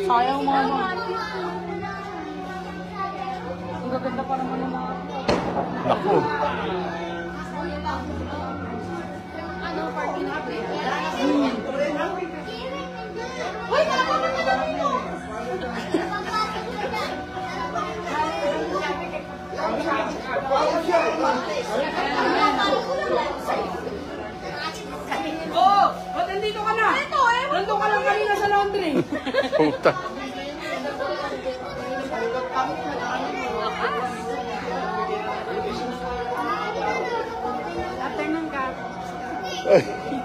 Sayang mama. Ang gaganda pa naman ng mga. Naku. Ano, parking lot eh. Oh, ba't nandito ka na? Nandito ka lang kanina sa laundry. Puta. Afternoon ka. Ay.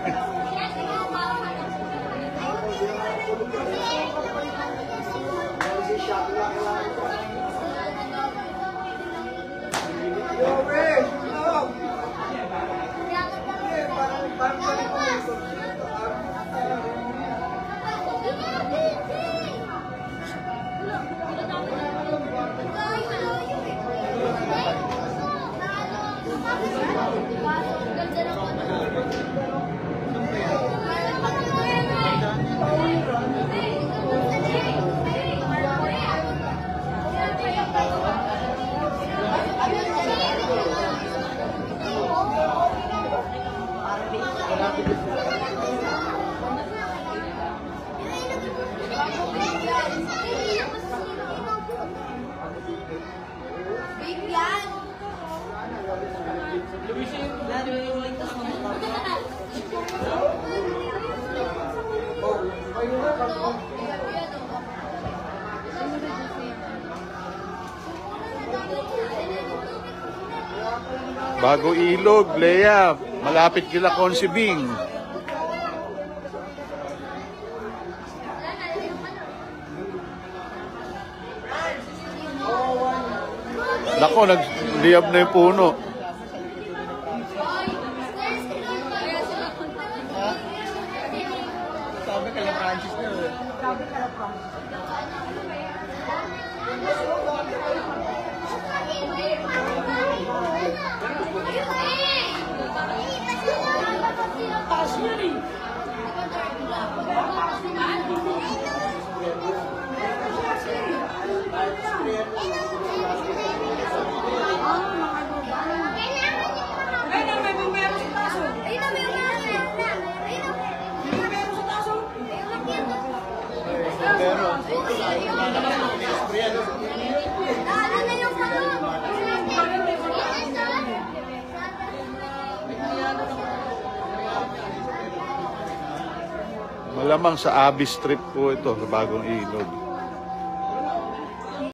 Bago Ilog, Lea, malapit kila Consibing. Nako, nagliyab na yung puno. Sabi ka lang Francis na. Sabi ka lang pa. Taas yun eh. Malamang sa Abbey Strip po ito, sa Bagong Ilog.